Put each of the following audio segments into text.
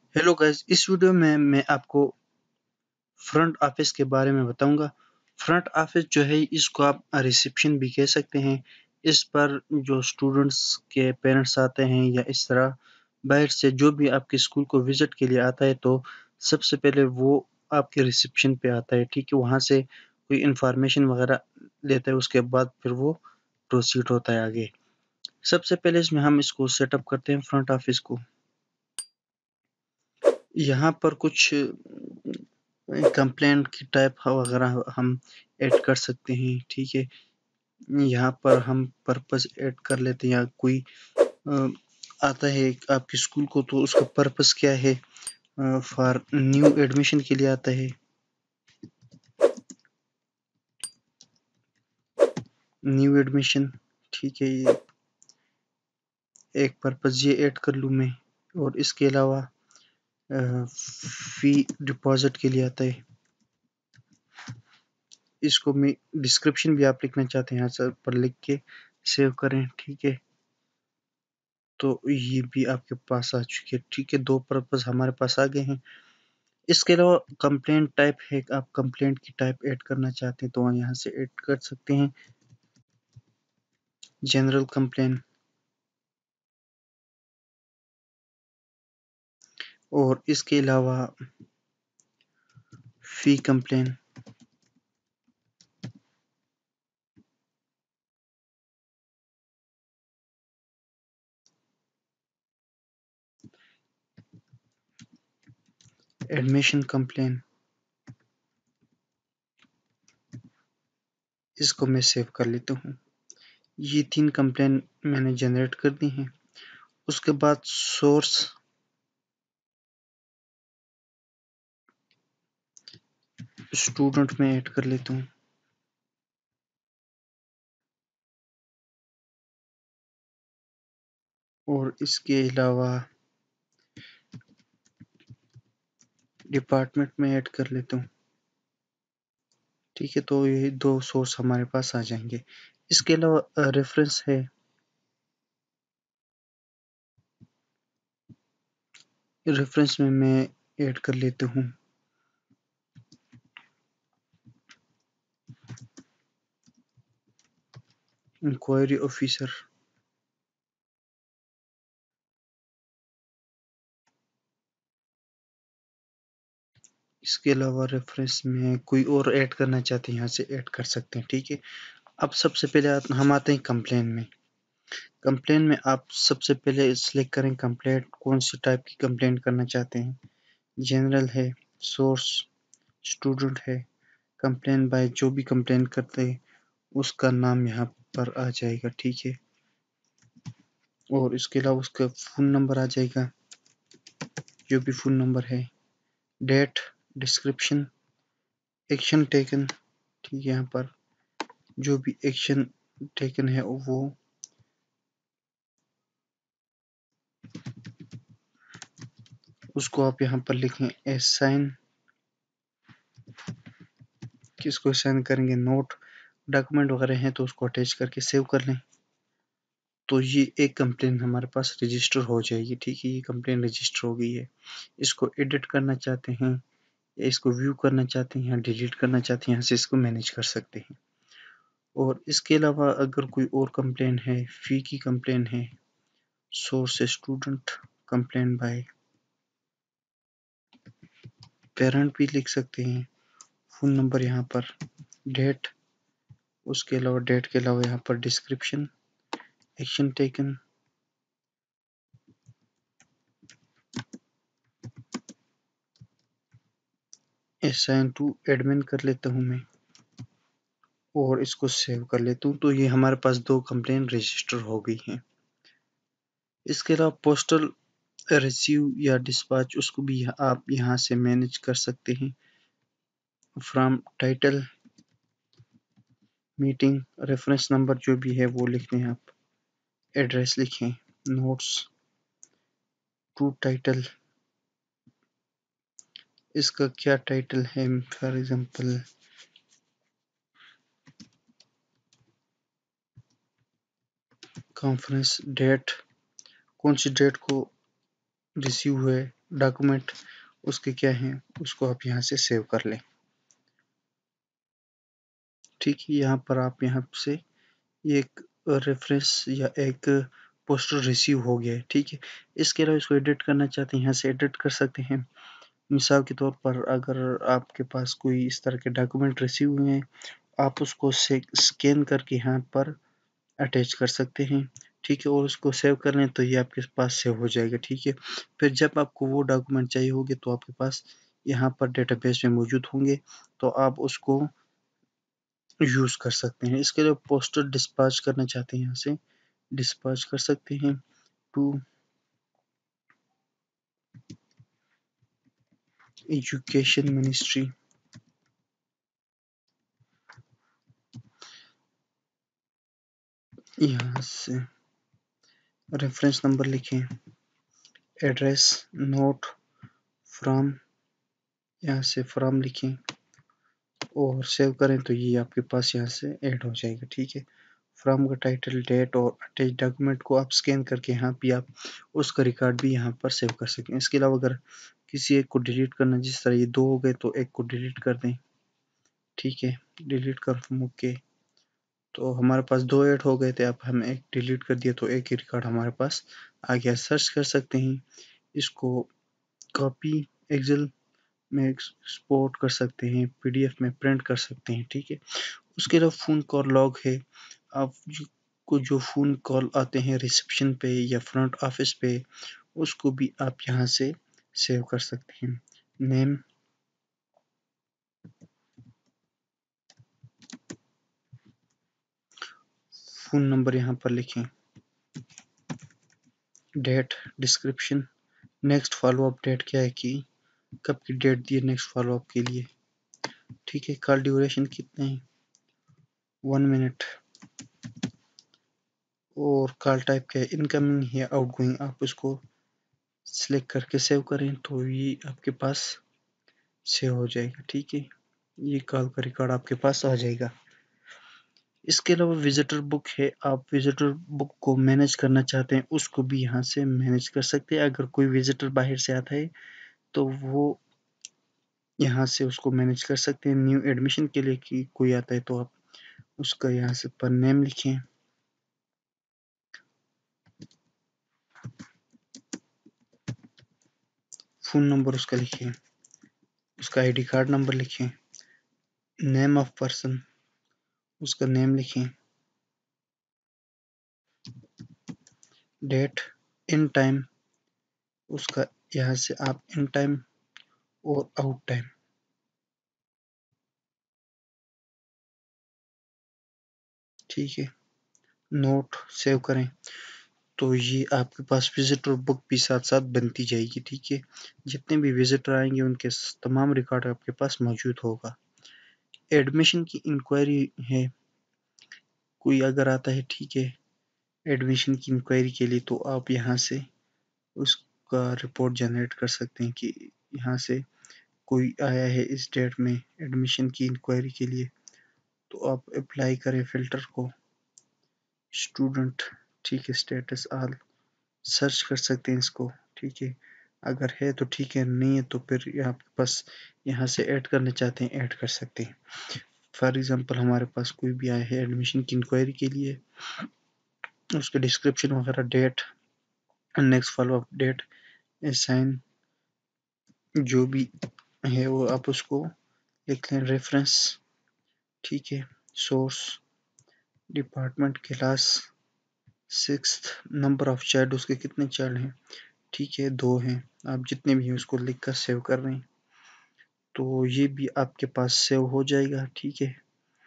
Hello guys, इस video में मैं आपको फ्रंट ऑफिस के बारे में बताऊंगा। फ्रंट ऑफिस जो है इसको आप रिसेप्शन भी कह सकते हैं। इस पर जो स्टूडेंट्स के पेरेंट्स आते हैं या इस तरह बाहर से जो भी आपके स्कूल को विजिट के लिए आता है तो सबसे पहले वो आपके रिसेप्शन पे आता है। ठीक है, वहाँ से कोई इंफॉर्मेशन वगैरह लेता है, उसके बाद फिर वो प्रोसीड होता है आगे। सबसे पहले इसमें हम इसको सेटअप करते हैं फ्रंट ऑफिस को। यहाँ पर कुछ कंप्लेंट की टाइप वगैरह हम ऐड कर सकते हैं। ठीक है, यहाँ पर हम पर्पस ऐड कर लेते हैं या कोई अ, आता है आपके स्कूल को तो उसका पर्पस क्या है। फॉर न्यू एडमिशन के लिए आता है, न्यू एडमिशन। ठीक है, ये एक पर्पस ये ऐड कर लूँ मैं। और इसके अलावा फी डिपॉजिट के लिए आता है। इसको मैं डिस्क्रिप्शन भी आप लिखना चाहते हैं यहाँ से पर लिख के सेव करें। ठीक है, तो ये भी आपके पास आ चुकी है। ठीक है, दो पर्पस हमारे पास आ गए हैं। इसके अलावा कंप्लेंट टाइप है, आप कंप्लेंट की टाइप ऐड करना चाहते हैं तो यहाँ से ऐड कर सकते हैं। जनरल कंप्लेन और इसके अलावा फी कंप्लेन। एडमिशन कंप्लेन, इसको मैं सेव कर लेता हूँ। ये 3 कंप्लेन मैंने जनरेट कर दी हैं। उसके बाद सोर्स स्टूडेंट में ऐड कर लेता हूँ। और इसके अलावा डिपार्टमेंट में ऐड कर लेता हूँ। ठीक है, तो ये 2 सोर्स हमारे पास आ जाएंगे। इसके अलावा रेफरेंस है। रेफरेंस में मैं ऐड कर लेता हूँ इंक्वायरी ऑफिसर। इसके अलावा रेफरेंस में कोई और ऐड करना चाहते हैं यहाँ से ऐड कर सकते हैं। ठीक है, अब सबसे पहले हम आते हैं कंप्लेन में। कंप्लेन में आप सबसे पहले सिलेक्ट करें कंप्लेंट, कौन सी टाइप की कंप्लेंट करना चाहते हैं। जनरल है, सोर्स स्टूडेंट है, कंप्लेन बाय जो भी कंप्लेन करते हैं उसका नाम यहाँ पर आ जाएगा। ठीक है, और इसके अलावा उसका फ़ोन नंबर आ जाएगा, जो भी फ़ोन नंबर है, डेट, डिस्क्रिप्शन, एक्शन टेकन। ठीक है, यहाँ पर जो भी एक्शन टेकन है वो उसको आप यहाँ पर लिखें असाइन। किसको असाइन करेंगे, नोट डॉक्यूमेंट वगैरह हैं तो उसको अटैच करके सेव कर लें। तो ये एक कंप्लेन हमारे पास रजिस्टर हो जाएगी। ठीक है, ये कंप्लेन रजिस्टर हो गई है। इसको एडिट करना चाहते हैं या इसको व्यू करना चाहते हैं या डिलीट करना चाहते हैं, यहाँ से इसको मैनेज कर सकते हैं। और इसके अलावा अगर कोई और कंप्लेन है, फी की कंप्लेन है, source student, complain by parent भी लिख सकते हैं, फ़ोन नंबर यहाँ पर, डेट, उसके अलावा डेट के अलावा यहाँ पर description, action taken, assign to admin कर लेता हूँ मैं और इसको सेव कर लेता हूँ। तो ये हमारे पास 2 कंप्लेन रजिस्टर हो गई हैं। इसके अलावा पोस्टल रिसीव या डिस्पैच उसको भी आप यहाँ से मैनेज कर सकते हैं। From title, meeting, reference number जो भी है वो लिख लें आप, एड्रेस लिखें, नोट्स टू टाइटल, इसका क्या टाइटल है, फॉर एग्जांपल कॉन्फ्रेंस डेट, कौन सी डेट को रिसीव हुआ है, डॉक्यूमेंट उसके क्या हैं उसको आप यहाँ से सेव कर लें। ठीक है, यहाँ पर आप यहाँ से एक रेफरेंस या एक पोस्टर रिसीव हो गया है। ठीक है, इसके अलावा इसको एडिट करना चाहते हैं यहाँ से एडिट कर सकते हैं। मिसाल के तौर पर अगर आपके पास कोई इस तरह के डॉक्यूमेंट रिसीव हुए हैं, आप उसको स्कैन करके यहाँ पर अटैच कर सकते हैं। ठीक है, और उसको सेव कर लें तो ये आपके पास सेव हो जाएगा। ठीक है, फिर जब आपको वो डॉक्यूमेंट चाहिए होंगे तो आपके पास यहाँ पर डेटाबेस में मौजूद होंगे, तो आप उसको यूज़ कर सकते हैं। इसके लिए पोस्टर डिस्पैच करना चाहते हैं, यहाँ से डिस्पैच कर सकते हैं टू एजुकेशन मिनिस्ट्री। यहाँ से रेफरेंस नंबर लिखें, एड्रेस नोट फ्रॉम, यहाँ से फ्रॉम लिखें और सेव करें तो ये आपके पास यहाँ से ऐड हो जाएगा। ठीक है, फ्रॉम का टाइटल, डेट और अटैच डॉक्यूमेंट को आप स्कैन करके यहाँ भी आप उसका रिकॉर्ड भी यहाँ पर सेव कर सकें। इसके अलावा अगर किसी एक को डिलीट करना, जिस तरह ये 2 हो गए तो एक को डिलीट कर दें। ठीक है, डिलीट कर ओके, तो हमारे पास 2 ऐड हो गए थे, अब हम एक डिलीट कर दिया तो एक ही रिकॉर्ड हमारे पास आ गया। सर्च कर सकते हैं, इसको कॉपी एक्सेल में एक्सपोर्ट कर सकते हैं, पीडीएफ में प्रिंट कर सकते हैं। ठीक है, उसके अलावा फ़ोन कॉल लॉग है, आप को जो फ़ोन कॉल आते हैं रिसेप्शन पे या फ्रंट ऑफिस पे, उसको भी आप यहाँ से सेव कर सकते हैं। नेम, फ़ोन नंबर यहाँ पर लिखें, date, description, next follow up date क्या है कि कब की डेट दी है नेक्स्ट फॉलोअप के लिए। ठीक है, कॉल ड्यूरेशन कितने हैं, 1 मिनट, और कॉल टाइप क्या है, इनकमिंग या आउटगोइंग, आप उसको सिलेक्ट करके सेव करें तो ये आपके पास सेव हो जाएगा। ठीक है, ये कॉल का रिकॉर्ड आपके पास आ जाएगा। इसके अलावा विजिटर बुक है, आप विजिटर बुक को मैनेज करना चाहते हैं, उसको भी यहाँ से मैनेज कर सकते हैं। अगर कोई विजिटर बाहर से आता है तो वो यहाँ से उसको मैनेज कर सकते हैं। न्यू एडमिशन के लिए कि कोई आता है तो आप उसका यहाँ से पर नेम लिखें, फ़ोन नंबर उसका लिखें, उसका आईडी कार्ड नंबर लिखें, नेम ऑफ पर्सन, उसका नेम लिखें, डेट, इन टाइम, उसका यहाँ से आप इन टाइम और आउट टाइम। ठीक है, नोट सेव करें तो ये आपके पास विजिटर बुक भी साथ साथ बनती जाएगी। ठीक है, जितने भी विजिटर आएंगे उनके तमाम रिकॉर्ड आपके पास मौजूद होगा। एडमिशन की इंक्वायरी है, कोई अगर आता है, ठीक है, एडमिशन की इंक्वायरी के लिए, तो आप यहाँ से उसका रिपोर्ट जनरेट कर सकते हैं कि यहाँ से कोई आया है इस डेट में एडमिशन की इंक्वायरी के लिए, तो आप अप्लाई करें फ़िल्टर को स्टूडेंट। ठीक है, स्टेटस ऑल सर्च कर सकते हैं इसको। ठीक है, अगर है तो ठीक है, नहीं है तो फिर यहाँ बस यहाँ से ऐड करना चाहते हैं ऐड कर सकते हैं। फॉर एग्जांपल हमारे पास कोई भी आया है एडमिशन की इंक्वायरी के लिए, उसके डिस्क्रिप्शन वगैरह, date, next follow up date, assign, जो भी है वो आप उसको लिख लें, रेफरेंस। ठीक है, source, department, class, sixth, number of child, उसके कितने चाइल्ड हैं, ठीक है 2 हैं, आप जितने भी हैं उसको लिख कर सेव कर रहे हैं तो ये भी आपके पास सेव हो जाएगा। ठीक है,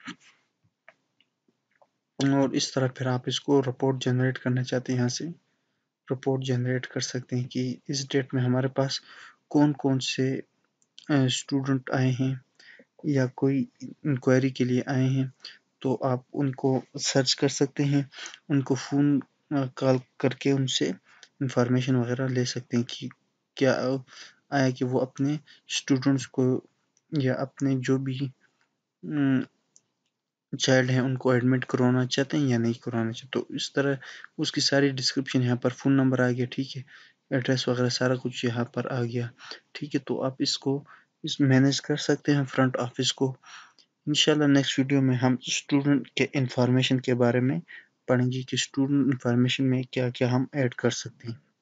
और इस तरह फिर आप इसको रिपोर्ट जनरेट करना चाहते हैं, यहाँ से रिपोर्ट जनरेट कर सकते हैं कि इस डेट में हमारे पास कौन कौन से स्टूडेंट आए हैं या कोई इंक्वायरी के लिए आए हैं, तो आप उनको सर्च कर सकते हैं, उनको फ़ोन कॉल करके उनसे इंफॉर्मेशन वगैरह ले सकते हैं कि क्या आया कि वो अपने स्टूडेंट्स को या अपने जो भी चाइल्ड हैं उनको एडमिट करवाना चाहते हैं या नहीं करवाना चाहते, तो इस तरह उसकी सारी डिस्क्रिप्शन यहाँ पर फ़ोन नंबर आ गया। ठीक है, एड्रेस वगैरह सारा कुछ यहाँ पर आ गया। ठीक है, तो आप इसको मैनेज कर सकते हैं फ्रंट ऑफिस को। इंशाल्लाह नेक्स्ट वीडियो में हम स्टूडेंट के इंफॉर्मेशन के बारे में पढ़ेंगे कि स्टूडेंट इंफॉर्मेशन में क्या क्या हम ऐड कर सकते हैं।